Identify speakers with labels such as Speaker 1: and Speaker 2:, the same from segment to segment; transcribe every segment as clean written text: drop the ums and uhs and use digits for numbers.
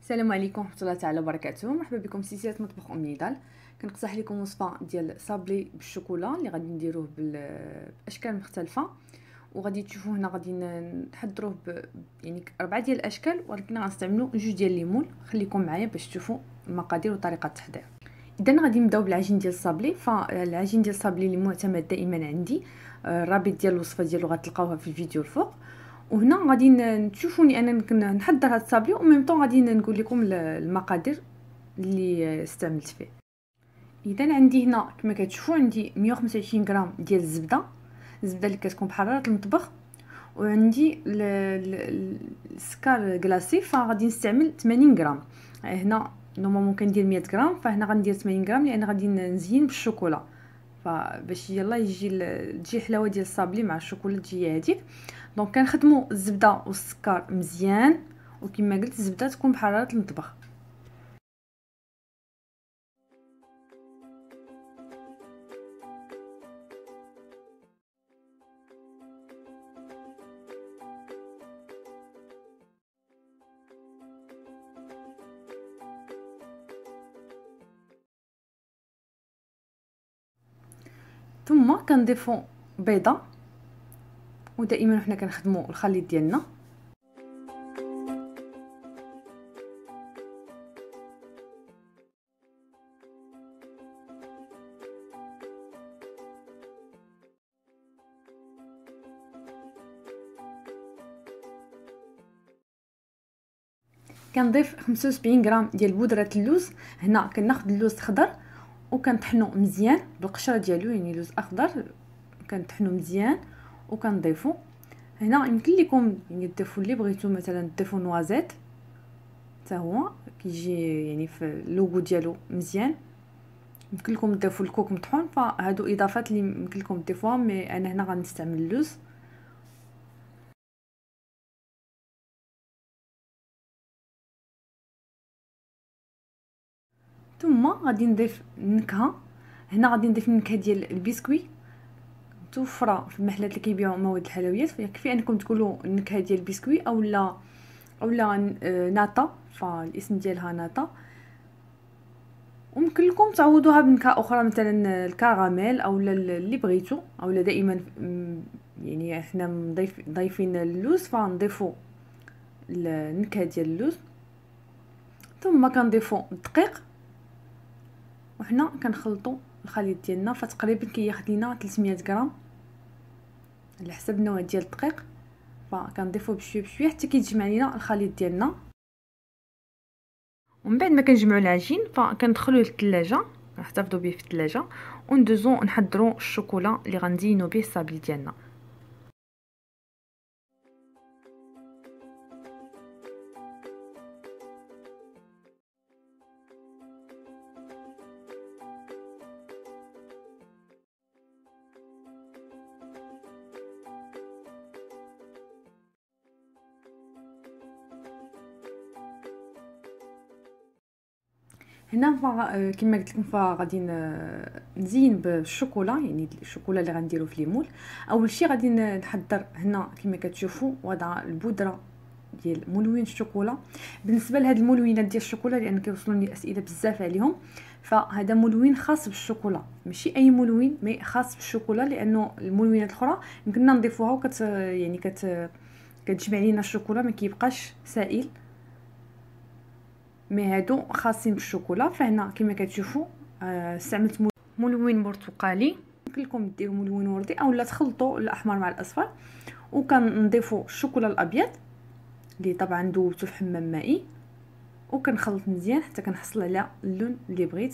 Speaker 1: السلام عليكم ورحمه الله تعالى وبركاته. مرحبا بكم في سلسله مطبخ ام نضال. كنقترح لكم وصفه ديال صابلي بالشوكولا اللي غادي نديروه باشكال مختلفه، وغادي تشوفوا هنا غادي نحضروه يعني 4 ديال الاشكال، ولكن غنستعملوا 2 ديال الليمون. خليكم معايا باش تشوفوا المقادير وطريقه التحضير. اذا غادي نبداو بالعجين ديال الصابلي. فالعجين ديال الصابلي اللي معتمد دائما عندي، الرابط ديال الوصفه ديالو غتلقاوها في الفيديو الفوق. وهنا غادي تشوفوني انا نحضر هاد الصابلي، وميم طون غادي نقول لكم المقادير اللي استعملت فيه. اذا عندي هنا كما كتشوفوا عندي 125 غرام ديال الزبده اللي كتكون بحراره المطبخ، وعندي السكر كلاصي فغادي نستعمل 80 غرام. هنا نورمالمون كندير 100 غرام، فهنا غندير 80 غرام لان غادي نزين بالشوكولا، فباش يلا تجي الحلاوه ديال الصابلي مع الشوكولا تجي هذيك. دونك كنخدموا الزبده والسكر مزيان، وكما قلت الزبده تكون بحراره المطبخ. ثم كنضيفوا بيضه، ودائما حنا كنخدموا الخليط ديالنا. كنضيف 75 غرام ديال بودره اللوز. هنا كناخذ اللوز الخضر وكنطحنو مزيان بالقشره ديالو، يعني لوز اخضر كنطحنو مزيان وكنضيفو. هنا يمكن لكم يعني تضيفوا اللي بغيتو، مثلا تضيفوا نوازيت حتى هو كيجي يعني في اللوغو ديالو مزيان. يمكن لكم تضيفوا الكوك مطحون، فهادو اضافات اللي يمكن لكم تضيفوها، مي انا هنا غنستعمل اللوز. ثم غادي نضيف النكهه. هنا غادي نضيف النكهه ديال البسكوي متوفره في المحلات اللي كيبيعوا مواد الحلويات، فيكفي انكم تقولوا النكهه ديال البسكوي اولا ناتا، فالاسم ديالها ناتا. وممكن لكم تعوضوها بنكهه اخرى مثلا الكراميل اولا اللي بغيتو، اولا دائما يعني احنا ضايفين اللوز فنضيفوا النكهه ديال اللوز. ثم كنضيفوا الدقيق، وحنا كنخلطوا الخليط ديالنا، فتقريبا كياخذ لينا 300 غرام على حسب النوع ديال الدقيق. فكنضيفوه بشويه بشويه حتى كيتجمع لينا الخليط ديالنا. ومن بعد ما كنجمعوا العجين فكندخلوه للثلاجه، نحتفظوا به في الثلاجه، وندوزو نحضروا الشوكولا اللي غنزينوا به الصابلي ديالنا. هنا كما قلت لكم فغادي نزين بالشوكولا، يعني الشوكولا اللي غنديرو في ليمول. اول شيء غادي نحضر هنا كما كتشوفوا وضع البودره ديال ملون الشوكولا. بالنسبه لهاد الملونات ديال الشوكولا لان كيوصلوني اسئله بزاف عليهم، فهذا ملون خاص بالشوكولا، ماشي اي ملون، مي خاص بالشوكولا، لانه الملونات الاخرى يمكننا نضيفوها يعني كتجمع لينا الشوكولا ما كيبقاش سائل، مي هادو خاصين بالشوكولا. فهنا كما كتشوفوا استعملت ملون برتقالي، يمكن لكم ديروا ملون وردي اولا تخلطوا الاحمر مع الاصفر. وكنضيفوا الشوكولا الابيض اللي طبعا ذوبته في حمام مائي، وكنخلط مزيان حتى كنحصل على اللون اللي بغيت.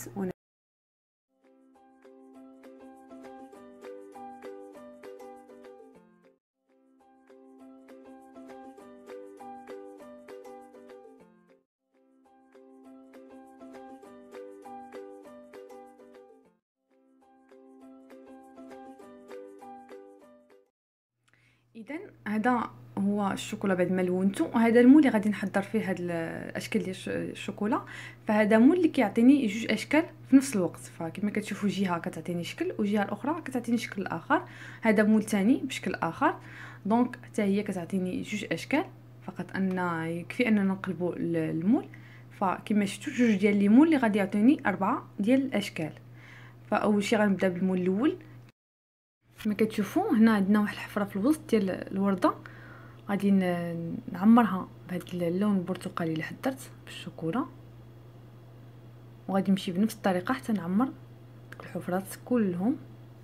Speaker 1: اذا هذا هو الشوكولا بعد ما لونته، وهذا المول اللي غادي نحضر فيه هاد الاشكال ديال الشوكولا. فهذا مول اللي كيعطيني 2 اشكال في نفس الوقت، فكما كتشوفوا جهه كتعطيني شكل والجهه الاخرى كتعطيني شكل اخر. هذا مول ثاني بشكل اخر، دونك حتى هي كتعطيني 2 اشكال، فقط ان يكفي اننا نقلبوا المول. فكما شفتوا جوج ديال الليمون اللي غادي يعطيوني 4 ديال الاشكال. فاول شيء غنبدا بالمول الاول. كما كتشوفوا هنا عندنا واحد الحفره في الوسط ديال الورده، غادي نعمرها بهذا اللون البرتقالي اللي حضرت بالشوكولا، وغادي نمشي بنفس الطريقه حتى نعمر الحفرات كلهم.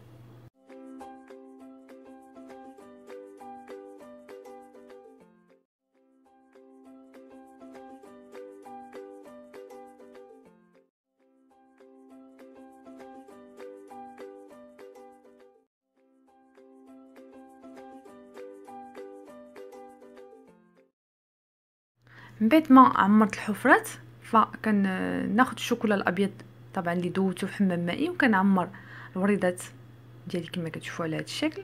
Speaker 1: من بعد ما عمرت الحفرات فكناخذ الشوكولا الابيض طبعا اللي دوبته في حمام مائي، وكنعمر الوريدات ديالي كما كتشوفوا على هذا الشكل.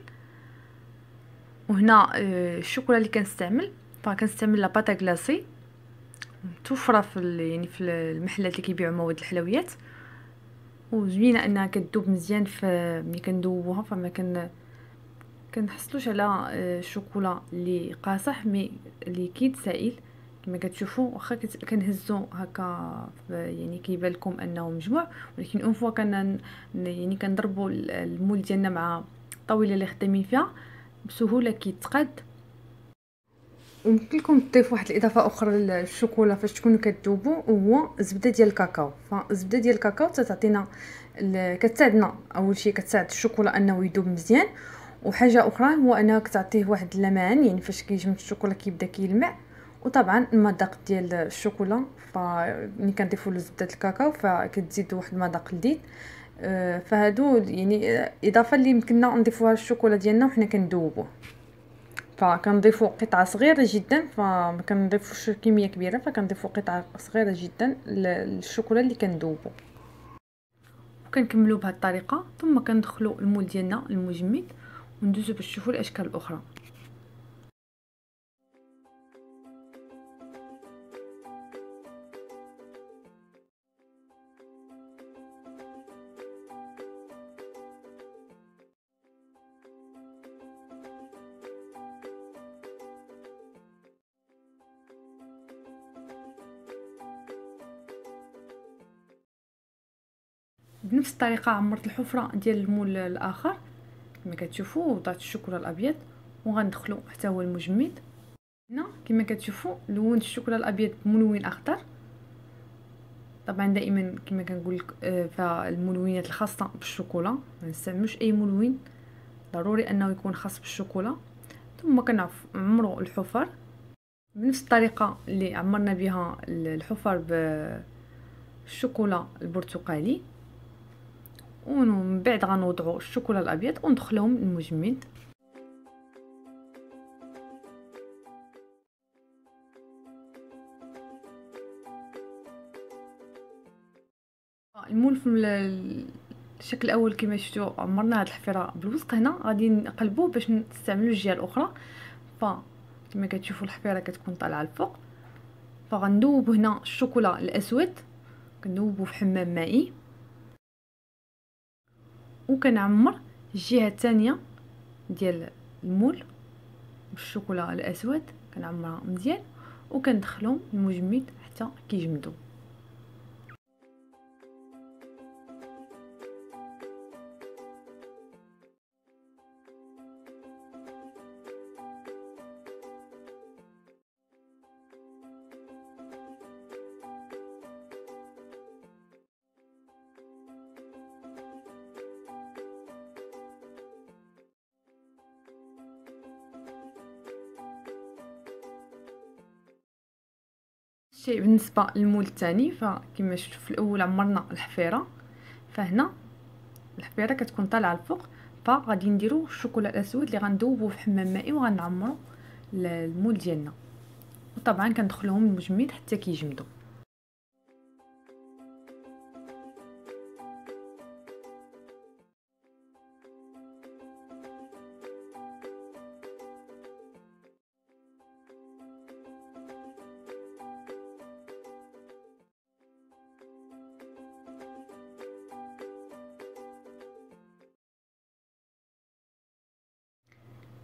Speaker 1: وهنا الشوكولا اللي كنستعمل فكنستعمل لا باتا كلاسي متوفره يعني في المحلات اللي كيبيعوا مواد الحلويات، وزوينه انها كتذوب مزيان ملي كندوبوها، فما كنحصلوش على الشوكولا اللي قاصح مي ليكيد سائل. كما كتشوفوا واخا كنهزو هكا يعني كيبان لكم انه مجموع، ولكن اون فوا يعني كنضربوا المول ديالنا مع الطاوله اللي خدامين فيها بسهوله كيتقاد. وممكن لكم تضيفوا واحد الاضافه اخرى للشوكولا فاش تكونوا كتذوبوا، وهو الزبده ديال الكاكاو. فالزبده ديال الكاكاو تعطينا كتساعدنا، اول شيء كتساعد الشوكولا انه يذوب مزيان، وحاجه اخرى هو انها كتعطيه واحد اللمعان، يعني فاش كيجمد الشوكولا كيبدا كيلمع. وطبعا المذاق ديال الشوكولا فملي كنضيفوا له زبده الكاكاو فكتزيد واحد المذاق لذيذ. فهادو يعني اضافه اللي يمكننا نضيفوها للشوكولا ديالنا وحنا كندوبوه. فكنضيفوا قطعه صغيره جدا، فما كنضيفوش كميه كبيره، فكنضيفوا قطعه صغيره جدا للشوكولا اللي كندوبو. وكنكملوا بهذه الطريقه، ثم كندخلوا المول ديالنا المجمد وندوزو باش تشوفوا الاشكال الاخرى. بنفس الطريقه عمرت الحفره ديال المول الاخر كما كتشوفوا، وضعت الشوكولا الابيض وغندخلو حتى هو المجمد. هنا كما كتشوفوا لونت الشوكولا الابيض بملون اخضر. طبعا دائما كما كنقول لك فالملونات الخاصه بالشوكولا ما نستعملوش اي ملون، ضروري انه يكون خاص بالشوكولا. ثم كنعمروا الحفر بنفس الطريقه اللي عمرنا بها الحفر بالشوكولا البرتقالي، ومن بعد غنوضعوا الشوكولا الابيض وندخلهم المجمد. المول في الشكل الاول كما شفتوا عمرنا هاد الحفيره بالوسط. هنا غادي نقلبوه باش نستعملوا الجهه الاخرى. فكما كتشوفوا الحفيره كتكون طالعه الفوق، فغندوب هنا الشوكولا الاسود كندوبو في حمام مائي، وكنعمر الجهه الثانيه ديال المول بالشوكولا الاسود، كنعمرها مزيان وكندخلهم المجمد حتى كيجمدوا. شيء بالنسبه للمول الثاني، فكما شفتوا في الاول عمرنا الحفيره، فهنا الحفيره كتكون طالعه الفوق، فغادي نديرو الشوكولا الاسود اللي غندوبوه في حمام مائي وغنعمرو المول ديالنا، وطبعا كندخلوهم المجمد حتى كيجمدوا.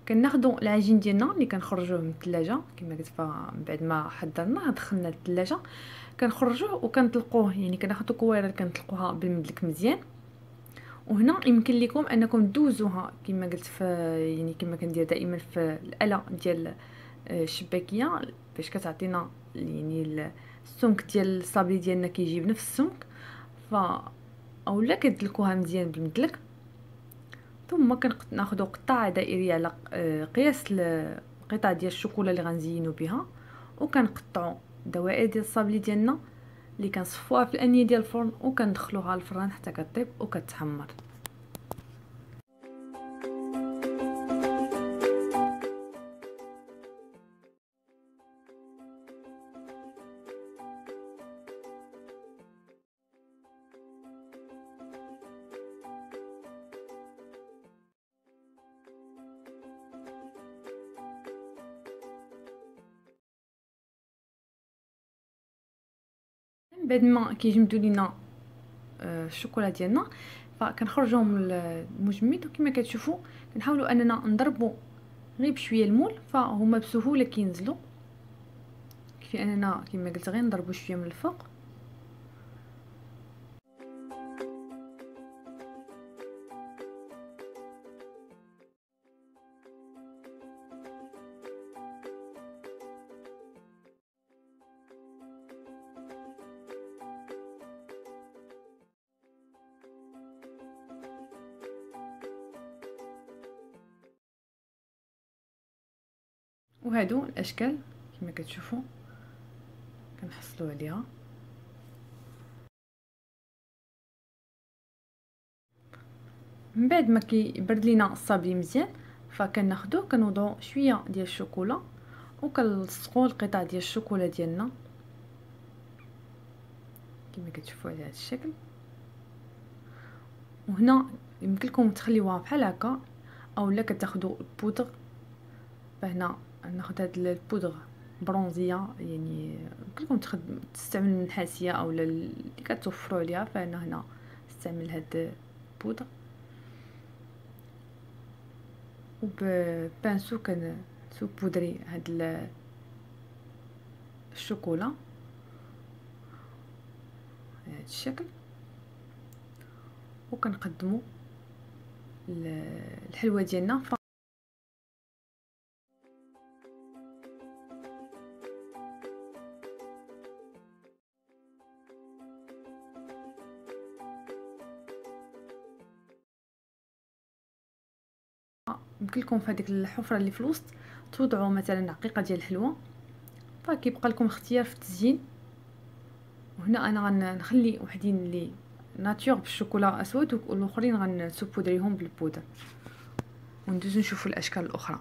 Speaker 1: كناخدو العجين ديالنا اللي كنخرجوه من الثلاجه كما قلت، من بعد ما حضرناه دخلنا للثلاجه كنخرجوه وكنطلقوه، يعني كناخدو كويره كنطلقوها بالمدلك مزيان. وهنا يمكن لكم انكم دوزوها كما قلت في، يعني كما كندير دائما في الاله ديال الشباكيه باش كتعطينا يعني السمك ديال الصابلي ديالنا كيجي بنفس السمك. ف اولا كتدلكوها مزيان بالمدلك، ثم كناخذوا قطعه دائريه على قياس القطع ديال الشوكولا اللي غنزينوا بها، وكنقطعوا دوائر ديال الصابلي ديالنا اللي كنصفوها في الانيه ديال الفرن وكندخلوها للفران حتى كطيب وكتحمر. من بعد ما كيجمدوا لينا الشوكولا ديالنا فكنخرجوهم للمجمد، وكما كتشوفوا كنحاولوا اننا نضربوا غير بشويه المول، فهما بسهوله كينزلوا. كيفي اننا كما قلت غير نضربوا شويه من الفوق. وهادو الاشكال كما كتشوفوا كنحصلوا عليها. من بعد ما كيبرد لينا الصابلي مزيان فكناخذوه كنوضعوا شويه ديال الشوكولا وكنلصقوا القطع ديال الشوكولا ديالنا كما كتشوفوا على هذا الشكل. وهنا يمكن لكم تخليوها بحال هكا اولا كتاخذوا البودر. فهنا ناخذ هاد البودر برونزيه، يعني يمكن لكم تستعملوا النحاسيه اولا اللي كتوفروا عليها، فانا هنا استعمل هاد البودر وبانسو كنسو بودري هاد الشوكولا بهذا الشكل، وكنقدموا الحلوه ديالنا. يمكن لكم في هذيك الحفره اللي في الوسط توضعوا مثلا عقيقه ديال الحلوه، فكيبقى لكم اختيار في التزيين. وهنا انا غنخلي وحدين اللي ناتور بالشوكولا اسود والاخرين غنسوبودريهم بالبودر، وندوزو نشوفوا الاشكال الاخرى.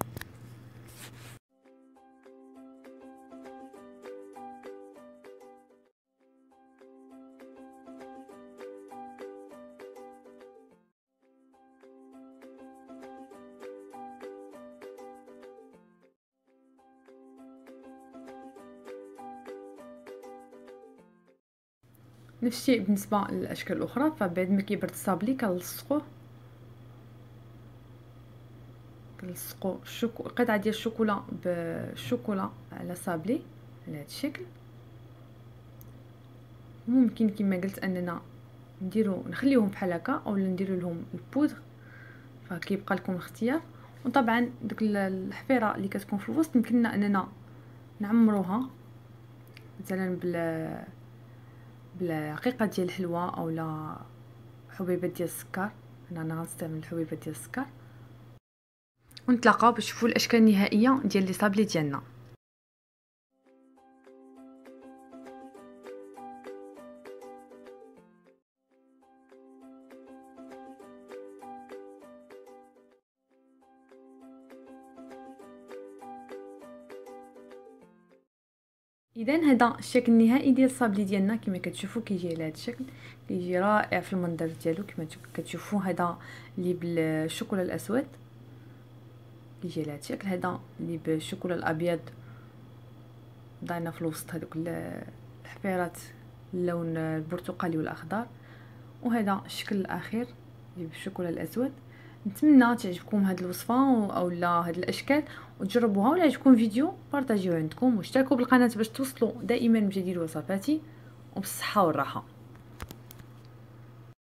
Speaker 1: نفس الشيء بالنسبه للاشكال الاخرى، فبعد ما كيبرد الصابلي كنلصقوا قطعه ديال الشوكولا بالشوكولا على صابلي على هذا الشكل. ممكن كما قلت اننا نخليهم بحال هكا اولا نديروا لهم البودر، فكيبقى لكم الاختيار. وطبعا ديك الحفيره اللي كتكون في الوسط يمكننا اننا نعمروها مثلا بالعقيقه ديال الحلوه اولا حبيبات ديال السكر. انا غنستعمل الحبيبات ديال السكر، ونتلاقاو باش نشوفوا الاشكال النهائيه ديال لي صابلي ديالنا. اذا هذا الشكل النهائي ديال الصابلي ديالنا كما كتشوفوا كيجي على هذا الشكل، كيجي رائع في المنظر ديالو. كما كتشوفوا هذا اللي بالشوكولا الاسود كيجي على هذا الشكل، هذا اللي بالشوكولا الابيض ضعنا في الوسط هذوك الحفيرات اللون البرتقالي والاخضر، وهذا الشكل الاخير اللي بالشوكولا الاسود. نتمنى تعجبكم هاد الوصفه او لا هاد الاشكال وتجربوها، ولا عجبكم فيديو بارطاجيوه عندكم واشتركوا بالقناه باش توصلوا دائما بجديد وصفاتي، وبالصحه والراحه.